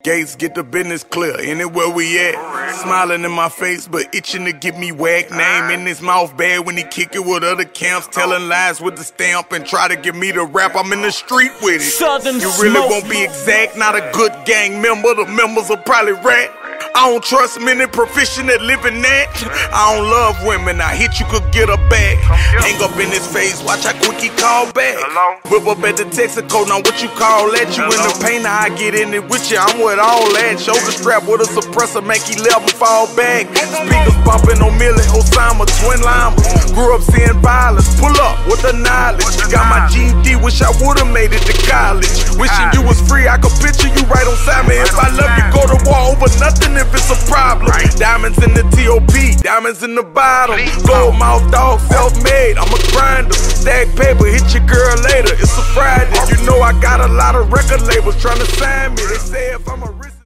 Gates, get the business clear, anywhere we at. Smiling in my face, but itching to get me whack. Name in his mouth bad when he kick it with other camps. Telling lies with the stamp and try to get me to rap. I'm in the street with it. Southern You really smoke. won't be exact, not a good gang member. The members will probably rat. I don't trust many proficient at living that. I don't love women, I hit you could get her back. Hang up in his face, watch how quick he call back. Whip up at the Texaco, now what you call that? You in the paint, now I get in it with you, I'm with all that. Shoulder strap with a suppressor, make 11 fall back. Speakers bumping on Millie, Osama, twin llamas. Grew up seeing violence, pull up with the knowledge. Got my GED, wish I would've made it to college. Wishing you was free, I could picture you right on side me. If I love you, go to war over nothing if it's a problem. Diamonds in the TOP, diamonds in the bottom. Gold mouth dog, self-made, I'm a grinder. Stack paper, hit your girl later, it's a Friday. You know I got a lot of record labels trying to sign me. They say if I'm a